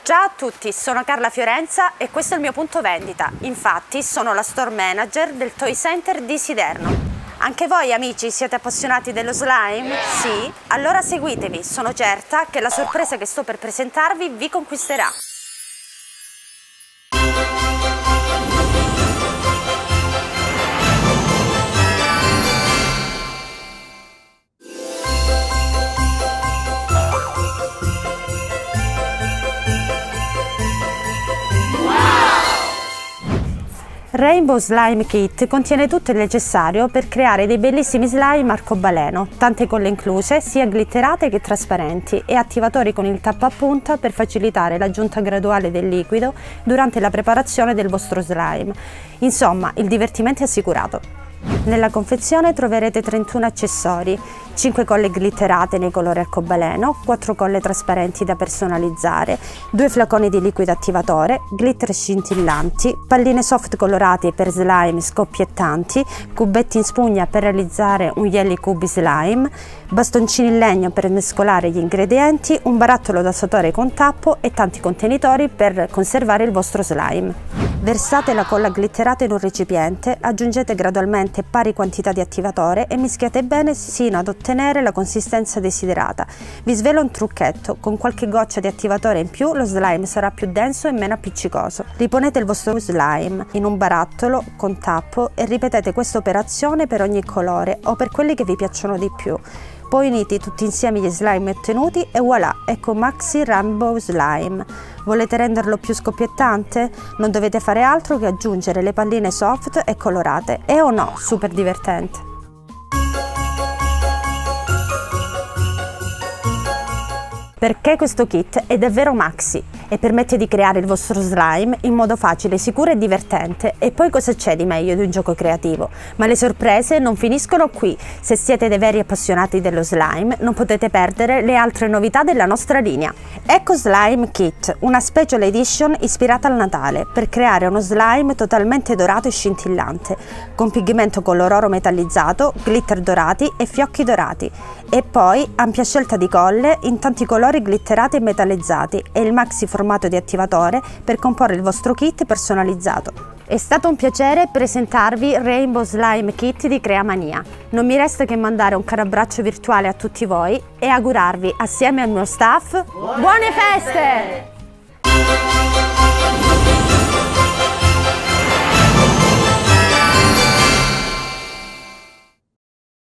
Ciao a tutti, sono Carla Fiorenza e questo è il mio punto vendita. Infatti sono la store manager del Toy Center di Siderno. Anche voi amici siete appassionati dello slime? Sì? Allora seguitevi, sono certa che la sorpresa che sto per presentarvi vi conquisterà. Rainbow Slime Kit contiene tutto il necessario per creare dei bellissimi slime arcobaleno, tante colle incluse, sia glitterate che trasparenti, e attivatori con il tappo a punta per facilitare l'aggiunta graduale del liquido durante la preparazione del vostro slime. Insomma, il divertimento è assicurato. Nella confezione troverete 31 accessori, 5 colle glitterate nei colori arcobaleno, 4 colle trasparenti da personalizzare, 2 flaconi di liquido attivatore, glitter scintillanti, palline soft colorate per slime scoppiettanti, cubetti in spugna per realizzare un jelly cube slime, bastoncini in legno per mescolare gli ingredienti, un barattolo dosatore con tappo e tanti contenitori per conservare il vostro slime. Versate la colla glitterata in un recipiente, aggiungete gradualmente pari quantità di attivatore e mischiate bene sino ad ottenere la consistenza desiderata. Vi svelo un trucchetto: con qualche goccia di attivatore in più lo slime sarà più denso e meno appiccicoso. Riponete il vostro slime in un barattolo con tappo e ripetete questa operazione per ogni colore o per quelli che vi piacciono di più. Poi unite tutti insieme gli slime ottenuti e voilà, ecco Maxi Rainbow Slime. Volete renderlo più scoppiettante? Non dovete fare altro che aggiungere le palline soft e colorate. È o no super divertente? Perché questo kit è davvero maxi e permette di creare il vostro slime in modo facile, sicuro e divertente. E poi cosa c'è di meglio di un gioco creativo? Ma le sorprese non finiscono qui. Se siete dei veri appassionati dello slime non potete perdere le altre novità della nostra linea. Ecco Slime Kit, una special edition ispirata al Natale per creare uno slime totalmente dorato e scintillante, con pigmento color oro metallizzato, glitter dorati e fiocchi dorati. E poi ampia scelta di colle in tanti colori glitterati e metallizzati e il maxi formato di attivatore per comporre il vostro kit personalizzato. È stato un piacere presentarvi Rainbow Slime Kit di Creamania. Non mi resta che mandare un caro abbraccio virtuale a tutti voi e augurarvi assieme al mio staff buone feste!